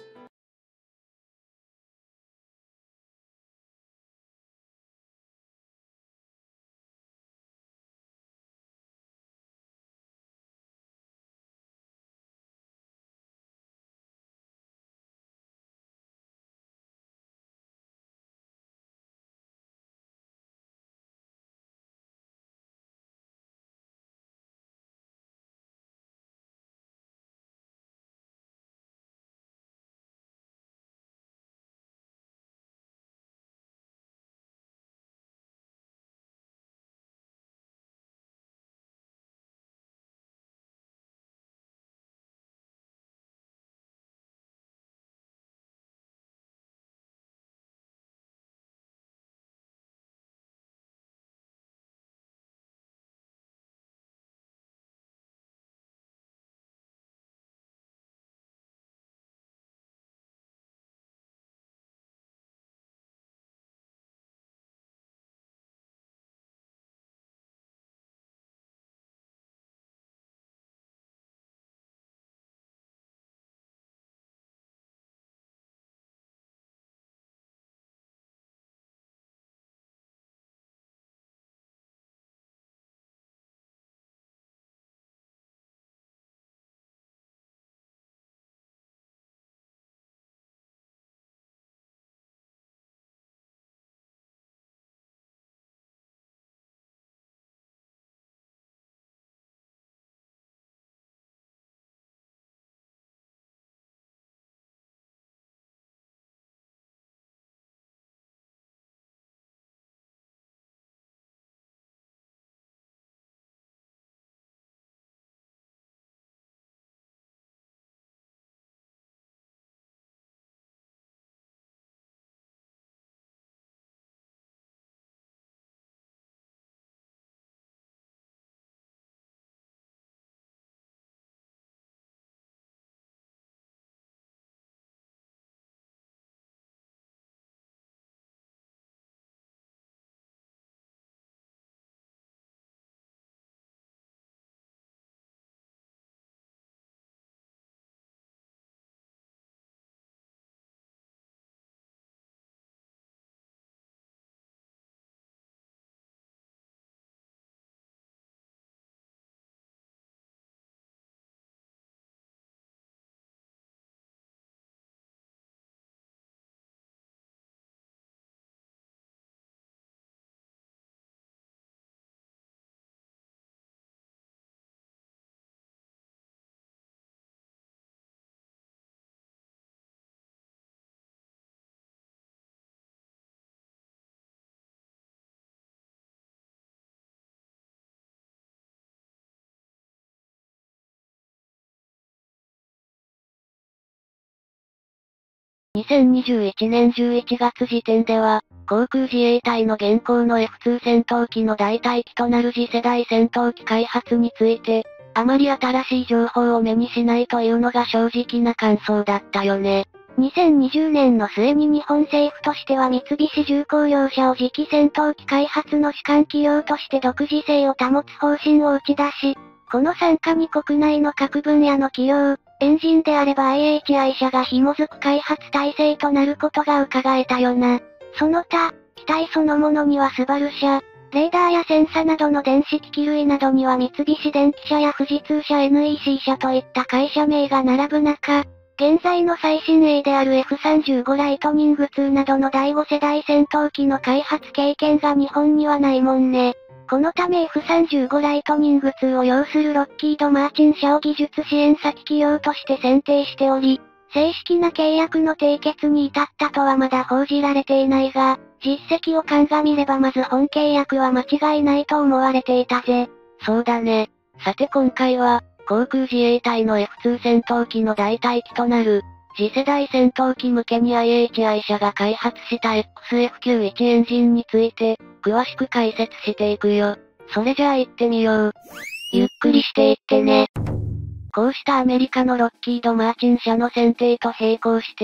A: 2021年11月時点では、航空自衛隊の現行の F2 戦闘機の代替機となる次世代戦闘機開発について、あまり新しい情報を目にしないというのが正直な感想だったよね。
B: 2020年の末に日本政府としては三菱重工業者を次期戦闘機開発の主管企業として独自性を保つ方針を打ち出し、この参加に国内の各分野の企業、エンジンであれば IHI 社が紐づく開発体制となることが伺えたよな。その他、機体そのものにはスバル社、レーダーやセンサなどの電子機器類などには三菱電機社や富士通社 NEC 社といった会社名が並ぶ中、現在の最新鋭である F35 ライトニング2などの第5世代戦闘機の開発経験が日本にはないもんね。このため F35 ライトニング2を擁するロッキード・マーチン社を技術支援先企業として選定しており、正式な契約の締結に至ったとはまだ報じられていないが、実績を鑑みればまず本契約は間違いないと思われていたぜ。
A: そうだね。さて今回は、航空自衛隊の F2 戦闘機の代替機となる、次世代戦闘機向けに IHI 社が開発した XF91 エンジンについて、詳しく解説していくよ。それじゃあ行ってみよう。ゆっくりしていってね。こうしたアメリカのロッキード・マーチン社の選定と並行して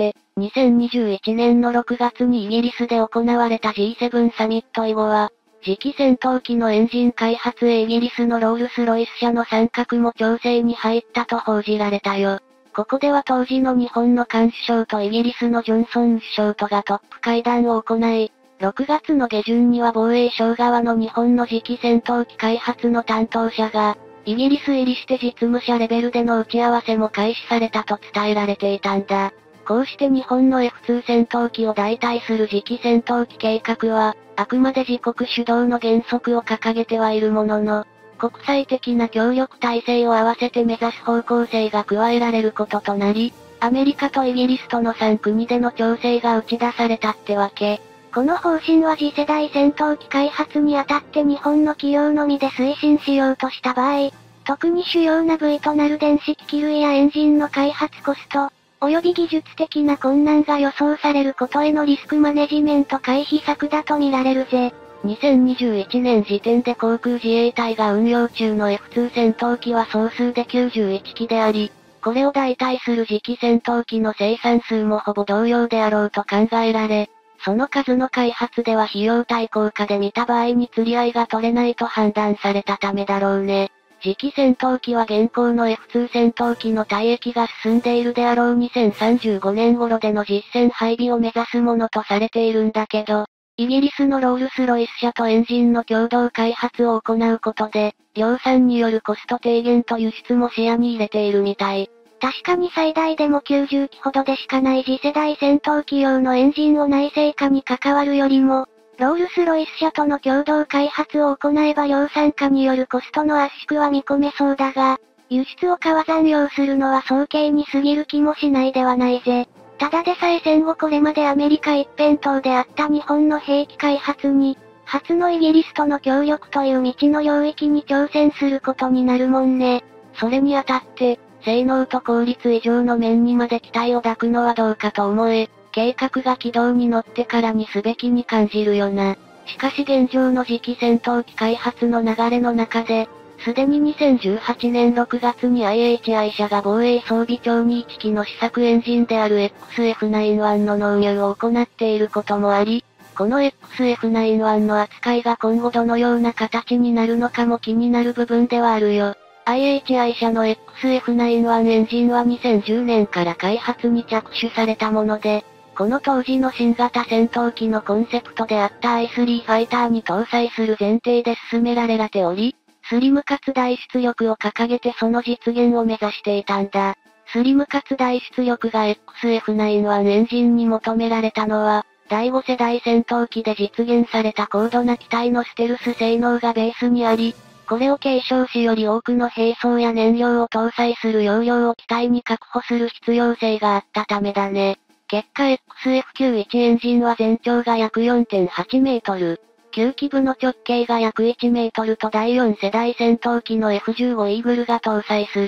A: 、2021年の6月にイギリスで行われた G7 サミット以後は、次期戦闘機のエンジン開発へイギリスのロールスロイス社の参画も調整に入ったと報じられたよ。ここでは当時の日本の菅首相とイギリスのジョンソン首相とがトップ会談を行い、6月の下旬には防衛省側の日本の次期戦闘機開発の担当者が、イギリス入りして実務者レベルでの打ち合わせも開始されたと伝えられていたんだ。こうして日本の F2 戦闘機を代替する次期戦闘機計画は、あくまで自国主導の原則を掲げてはいるものの、国際的な協力体制を合わせて目指す方向性が加えられることとなり、アメリカとイギリスとの3国での調整が打ち出されたってわけ。
B: この方針は次世代戦闘機開発にあたって日本の企業のみで推進しようとした場合、特に主要な部位となる電子機器類やエンジンの開発コスト、及び技術的な困難が予想されることへのリスクマネジメント回避策だと見られるぜ。
A: 2021年時点で航空自衛隊が運用中の F2 戦闘機は総数で91機であり、これを代替する次期戦闘機の生産数もほぼ同様であろうと考えられ、その数の開発では費用対効果で見た場合に釣り合いが取れないと判断されたためだろうね。次期戦闘機は現行の F2 戦闘機の退役が進んでいるであろう2035年頃での実戦配備を目指すものとされているんだけど、イギリスのロールスロイス社とエンジンの共同開発を行うことで、量産によるコスト低減と輸出も視野に入れているみたい。
B: 確かに最大でも90機ほどでしかない次世代戦闘機用のエンジンを内製化に関わるよりも、ロールスロイス社との共同開発を行えば量産化によるコストの圧縮は見込めそうだが、輸出を川残用するのは早計に過ぎる気もしないではないぜ。ただでさえ戦後これまでアメリカ一辺倒であった日本の兵器開発に、初のイギリスとの協力という未知の領域に挑戦することになるもんね。
A: それにあたって、性能と効率以上の面にまで期待を抱くのはどうかと思え、計画が軌道に乗ってからにすべきに感じるよな。しかし現状の次期戦闘機開発の流れの中で、すでに2018年6月に IHI 社が防衛装備庁に1機の試作エンジンである XF91 の納入を行っていることもあり、この XF91 の扱いが今後どのような形になるのかも気になる部分ではあるよ。IHI 社の XF91 エンジンは2010年から開発に着手されたもので、この当時の新型戦闘機のコンセプトであった i3 ファイターに搭載する前提で進められており、スリムかつ大出力を掲げてその実現を目指していたんだ。スリムかつ大出力が XF91 エンジンに求められたのは、第5世代戦闘機で実現された高度な機体のステルス性能がベースにあり、これを継承しより多くの兵装や燃料を搭載する容量を機体に確保する必要性があったためだね。結果 XF91 エンジンは全長が約 4.8 メートル。9機部の直径が約1メートルと第4世代戦闘機の F15 イーグルが搭載する。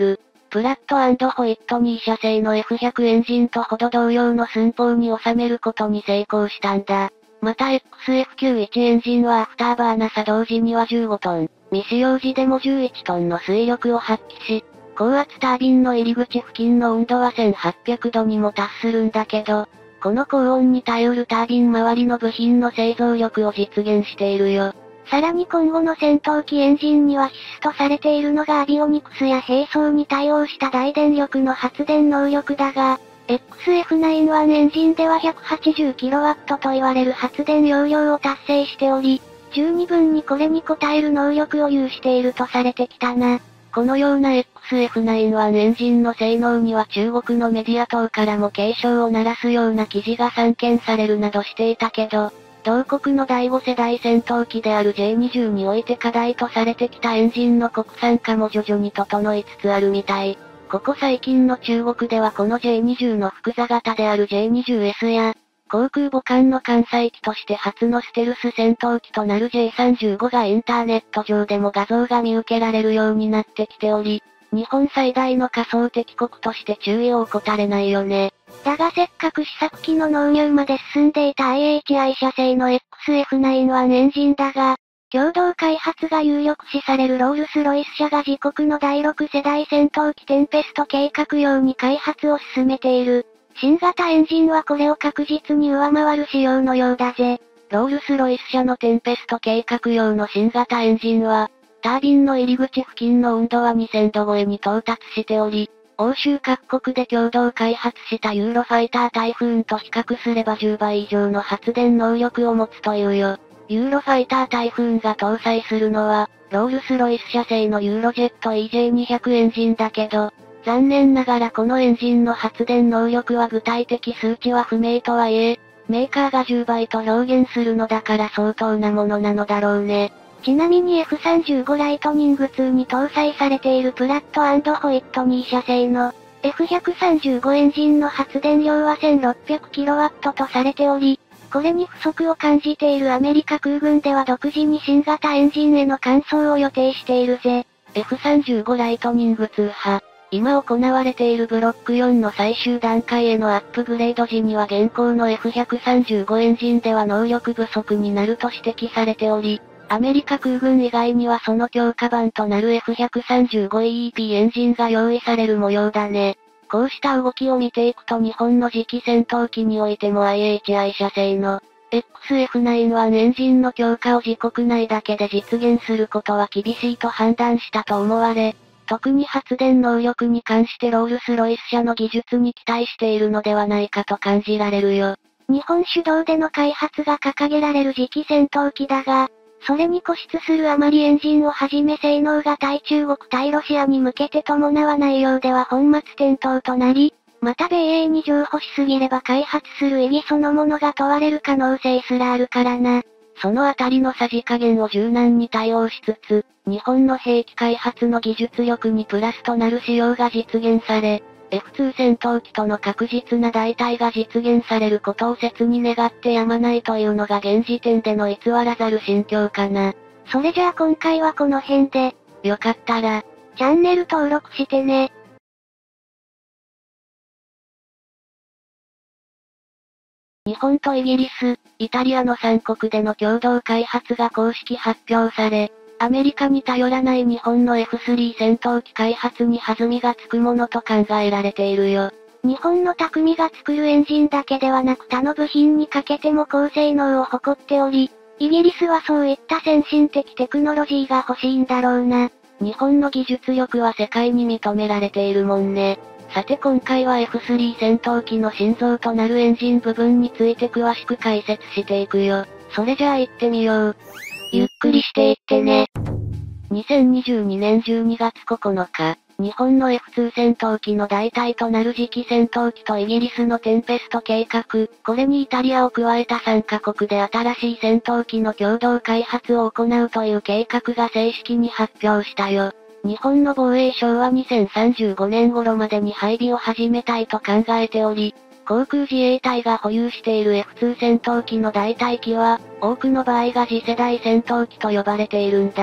A: プラット&ホイットニー社製の F100 エンジンとほど同様の寸法に収めることに成功したんだ。また XF91 エンジンはアフターバーナ作動時には15トン、未使用時でも11トンの推力を発揮し、高圧タービンの入り口付近の温度は1800度にも達するんだけど、この高温に耐えうるタービン周りの部品の製造力を実現しているよ。
B: さらに今後の戦闘機エンジンには必須とされているのがアビオニクスや並走に対応した大電力の発電能力だが、XF91 エンジンでは 180kW と言われる発電容量を達成しており、十二分にこれに応える能力を有しているとされてきたな。
A: このような XF91 エンジンの性能には中国のメディア等からも警鐘を鳴らすような記事が散見されるなどしていたけど、同国の第5世代戦闘機である J20 において課題とされてきたエンジンの国産化も徐々に整いつつあるみたい。ここ最近の中国ではこの J20 の複座型である J20S や、航空母艦の艦載機として初のステルス戦闘機となる J35 がインターネット上でも画像が見受けられるようになってきており、日本最大の仮想敵国として注意を怠れないよね。
B: だがせっかく試作機の納入まで進んでいた IHI 社製の XF91 エンジンだが、共同開発が有力視されるロールスロイス社が自国の第6世代戦闘機テンペスト計画用に開発を進めている。新型エンジンはこれを確実に上回る仕様のようだぜ。
A: ロールスロイス社のテンペスト計画用の新型エンジンは、タービンの入り口付近の温度は2000度超えに到達しており、欧州各国で共同開発したユーロファイタータイフーンと比較すれば10倍以上の発電能力を持つというよ。ユーロファイタータイフーンが搭載するのは、ロールスロイス社製のユーロジェット EJ200 エンジンだけど、残念ながらこのエンジンの発電能力は具体的数値は不明とはいえ、メーカーが10倍と表現するのだから相当なものなのだろうね。
B: ちなみに F35 ライトニング2に搭載されているプラット&ホイットニー社製の F135 エンジンの発電量は 1600kW とされており、これに不足を感じているアメリカ空軍では独自に新型エンジンへの換装を予定しているぜ。
A: F35 ライトニング2派。今行われているブロック4の最終段階へのアップグレード時には現行の F135 エンジンでは能力不足になると指摘されており、アメリカ空軍以外にはその強化版となる F135EEP エンジンが用意される模様だね。こうした動きを見ていくと日本の次期戦闘機においても IHI 社製の XF91 エンジンの強化を自国内だけで実現することは厳しいと判断したと思われ、特に発電能力に関してロールスロイス社の技術に期待しているのではないかと感じられるよ。
B: 日本主導での開発が掲げられる次期戦闘機だが、それに固執するあまりエンジンをはじめ性能が対中国対ロシアに向けて伴わないようでは本末転倒となり、また米英に譲歩しすぎれば開発する意義そのものが問われる可能性すらあるからな。
A: そのあたりのさじ加減を柔軟に対応しつつ、日本の兵器開発の技術力にプラスとなる仕様が実現され、F2 戦闘機との確実な代替が実現されることを切に願ってやまないというのが現時点での偽らざる心境かな。
B: それじゃあ今回はこの辺で。
A: よかったら、
B: チャンネル登録してね。
A: 日本とイギリス、イタリアの3国での共同開発が公式発表され、アメリカに頼らない日本の F3 戦闘機開発に弾みがつくものと考えられているよ。
B: 日本の匠が作るエンジンだけではなく他の部品にかけても高性能を誇っており、イギリスはそういった先進的テクノロジーが欲しいんだろうな。
A: 日本の技術力は世界に認められているもんね。さて今回は F3 戦闘機の心臓となるエンジン部分について詳しく解説していくよ。それじゃあ行ってみよう。
B: ゆっくりしていってね。
A: 2022年12月9日、日本の F2 戦闘機の代替となる次期戦闘機とイギリスのテンペスト計画、これにイタリアを加えた3カ国で新しい戦闘機の共同開発を行うという計画が正式に発表したよ。日本の防衛省は2035年頃までに配備を始めたいと考えており、航空自衛隊が保有している F2 戦闘機の代替機は、多くの場合が次世代戦闘機と呼ばれているんだ。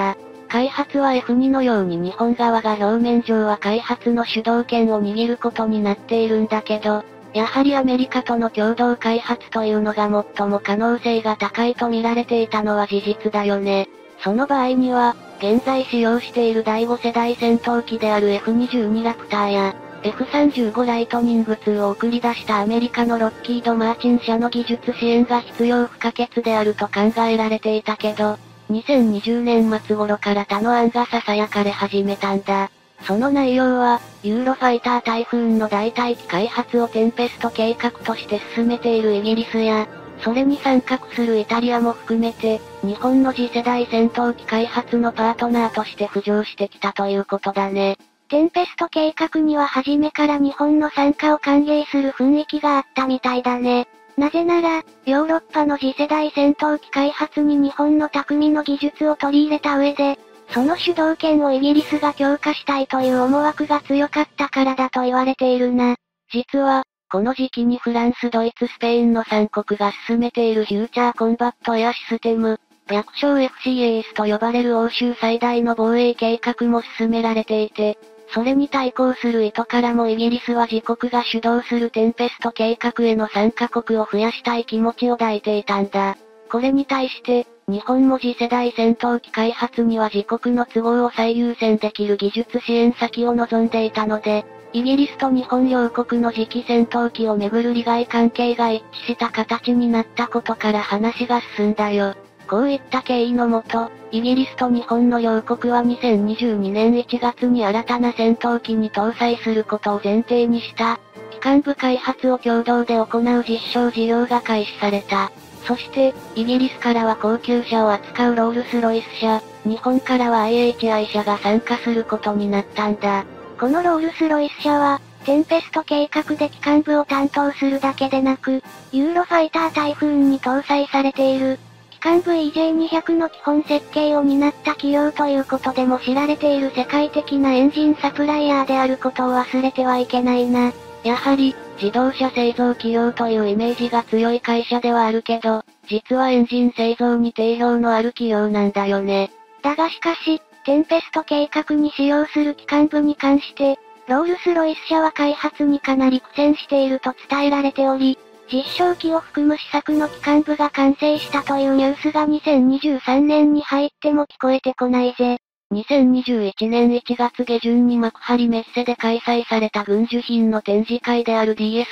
A: 開発は F2 のように日本側が表面上は開発の主導権を握ることになっているんだけど、やはりアメリカとの共同開発というのが最も可能性が高いと見られていたのは事実だよね。その場合には、現在使用している第5世代戦闘機である F22 ラプターや、F35 ライトニング2を送り出したアメリカのロッキード・マーチン社の技術支援が必要不可欠であると考えられていたけど、2020年末頃から他の案が囁かれ始めたんだ。その内容は、ユーロファイタータイフーンの代替機開発をテンペスト計画として進めているイギリスや、それに参画するイタリアも含めて、日本の次世代戦闘機開発のパートナーとして浮上してきたということだね。
B: テンペスト計画には初めから日本の参加を歓迎する雰囲気があったみたいだね。なぜなら、ヨーロッパの次世代戦闘機開発に日本の匠の技術を取り入れた上で、その主導権をイギリスが強化したいという思惑が強かったからだと言われているな。
A: 実は、この時期にフランス、ドイツ、スペインの3国が進めているフューチャーコンバットエアシステム、略称 FCAS と呼ばれる欧州最大の防衛計画も進められていて、それに対抗する意図からもイギリスは自国が主導するテンペスト計画への参加国を増やしたい気持ちを抱いていたんだ。これに対して、日本も次世代戦闘機開発には自国の都合を最優先できる技術支援先を望んでいたので、イギリスと日本両国の次期戦闘機をめぐる利害関係が一致した形になったことから話が進んだよ。こういった経緯のもと、イギリスと日本の両国は2022年1月に新たな戦闘機に搭載することを前提にした、機関部開発を共同で行う実証事業が開始された。そして、イギリスからは高級車を扱うロールスロイス社、日本からは IHI 社が参加することになったんだ。
B: このロールスロイス社は、テンペスト計画で機関部を担当するだけでなく、ユーロファイタータイフーンに搭載されている、機関部 EJ200 の基本設計を担った企業ということでも知られている世界的なエンジンサプライヤーであることを忘れてはいけないな。
A: やはり、自動車製造企業というイメージが強い会社ではあるけど、実はエンジン製造に定評のある企業なんだよね。
B: だがしかし、テンペスト計画に使用する機関部に関して、ロールスロイス社は開発にかなり苦戦していると伝えられており、実証機を含む試作の機関部が完成したというニュースが2023年に入っても聞こえてこないぜ。
A: 2021年1月下旬に幕張メッセで開催された軍需品の展示会である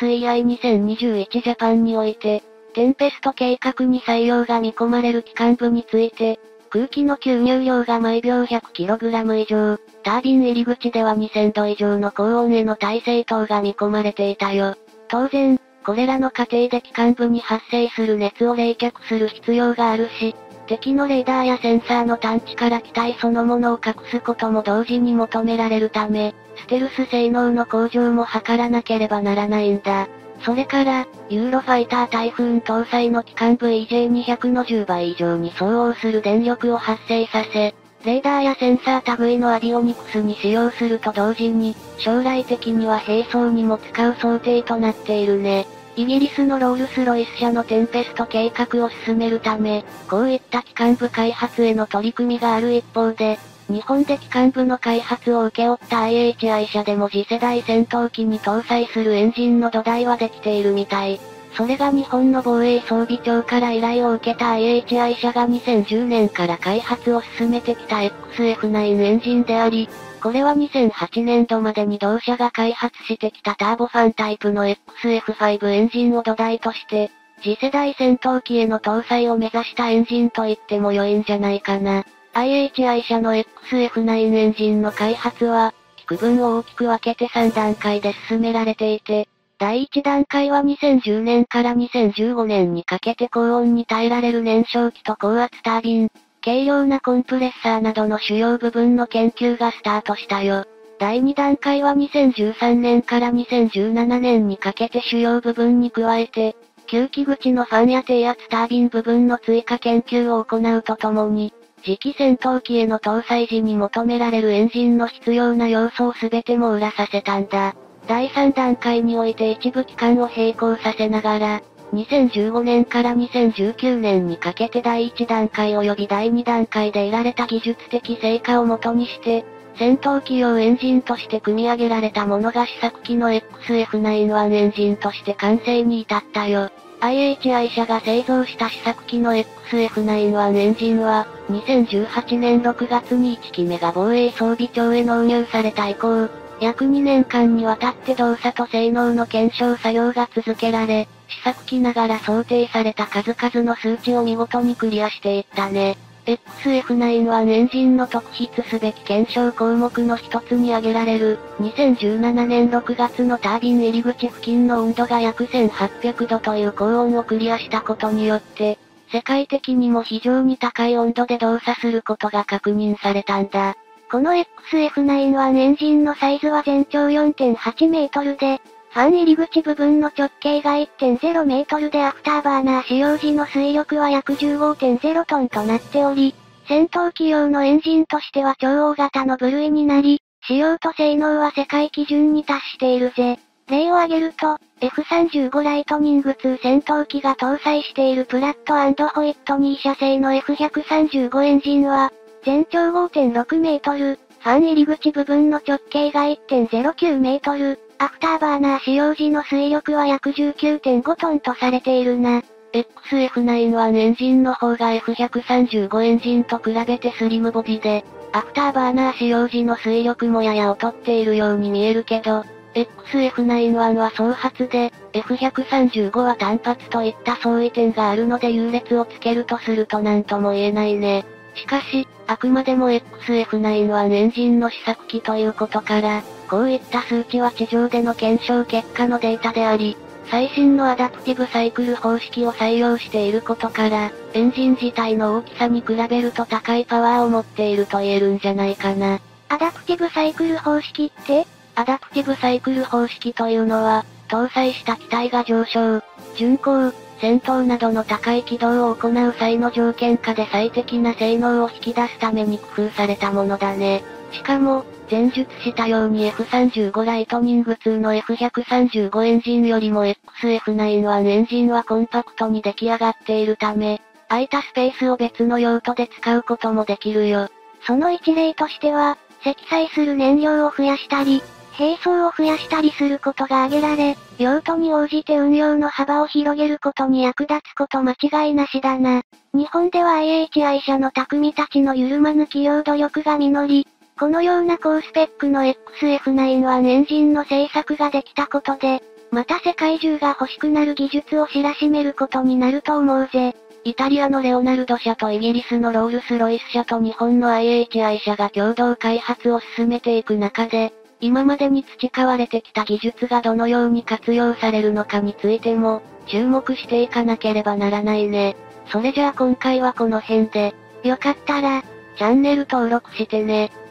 A: DSEI2021 ジャパンにおいて、テンペスト計画に採用が見込まれる機関部について、空気の吸入量が毎秒 100kg 以上、タービン入り口では2000度以上の高温への耐性等が見込まれていたよ。当然、これらの過程で機関部に発生する熱を冷却する必要があるし、敵のレーダーやセンサーの探知から機体そのものを隠すことも同時に求められるため、ステルス性能の向上も図らなければならないんだ。それから、ユーロファイタータイフーン搭載の機関部 EJ200 の10倍以上に相応する電力を発生させ、レーダーやセンサー類のアビオニクスに使用すると同時に、将来的には並走にも使う想定となっているね。イギリスのロールスロイス社のテンペスト計画を進めるため、こういった機関部開発への取り組みがある一方で、日本で機関部の開発を請け負った IHI 社でも次世代戦闘機に搭載するエンジンの土台はできているみたい。それが日本の防衛装備庁から依頼を受けた IHI 社が2010年から開発を進めてきた XF9 エンジンであり、これは2008年度までに同社が開発してきたターボファンタイプの XF5 エンジンを土台として、次世代戦闘機への搭載を目指したエンジンと言っても良いんじゃないかな。IHI 社の XF9 エンジンの開発は、区分を大きく分けて3段階で進められていて、第1段階は2010年から2015年にかけて高温に耐えられる燃焼機と高圧タービン、軽量なコンプレッサーなどの主要部分の研究がスタートしたよ。第2段階は2013年から2017年にかけて主要部分に加えて、吸気口のファンや低圧タービン部分の追加研究を行うとともに、次期戦闘機への搭載時に求められるエンジンの必要な要素を全て網羅させたんだ。第3段階において一部機関を並行させながら、 2015年から2019年にかけて第1段階及び第2段階で得られた技術的成果をもとにして、戦闘機用エンジンとして組み上げられたものが試作機の XF91 エンジンとして完成に至ったよ。IHI 社が製造した試作機の XF91 エンジンは、2018年6月に1機目が防衛装備庁へ納入された以降、約2年間にわたって動作と性能の検証作業が続けられ、試作機ながら想定された数々の数値を見事にクリアしていったね。XF91 エンジンの特筆すべき検証項目の一つに挙げられる、2017年6月のタービン入り口付近の温度が約1800度という高温をクリアしたことによって、世界的にも非常に高い温度で動作することが確認されたんだ。
B: この XF91 エンジンのサイズは全長 4.8 メートルで、ファン入り口部分の直径が 1.0 メートルでアフターバーナー使用時の推力は約 15.0 トンとなっており、戦闘機用のエンジンとしては超大型の部類になり、仕様と性能は世界基準に達しているぜ。例を挙げると、F35 ライトニング2戦闘機が搭載しているプラット&ホイットニー社製の F135 エンジンは、全長 5.6 メートル、ファン入り口部分の直径が 1.09 メートル、アフターバーナー使用時の推力は約 19.5 トンとされているな。
A: XF91 エンジンの方が F135 エンジンと比べてスリムボディで、アフターバーナー使用時の推力もやや劣っているように見えるけど、XF91 は双発で、F135 は単発といった相違点があるので優劣をつけるとするとなんとも言えないね。しかし、あくまでも XF91 エンジンの試作機ということから、こういった数値は地上での検証結果のデータであり、最新のアダプティブサイクル方式を採用していることから、エンジン自体の大きさに比べると高いパワーを持っていると言えるんじゃないかな。
B: アダプティブサイクル方式って？
A: アダプティブサイクル方式というのは、搭載した機体が上昇、巡航、戦闘などの高い軌道を行う際の条件下で最適な性能を引き出すために工夫されたものだね。しかも、前述したように F35 ライトニング2の F135 エンジンよりも XF91 エンジンはコンパクトに出来上がっているため、空いたスペースを別の用途で使うこともできるよ。
B: その一例としては、積載する燃料を増やしたり、並走を増やしたりすることが挙げられ、用途に応じて運用の幅を広げることに役立つこと間違いなしだな。日本では IHI 社の匠たちの緩まぬ企業努力が実り、このような高スペックの XF91 エンジンの製作ができたことで、また世界中が欲しくなる技術を知らしめることになると思うぜ。
A: イタリアのレオナルド社とイギリスのロールスロイス社と日本の IHI 社が共同開発を進めていく中で、今までに培われてきた技術がどのように活用されるのかについても、注目していかなければならないね。それじゃあ今回はこの辺で、
B: よかったら、
A: チャンネル登録してね。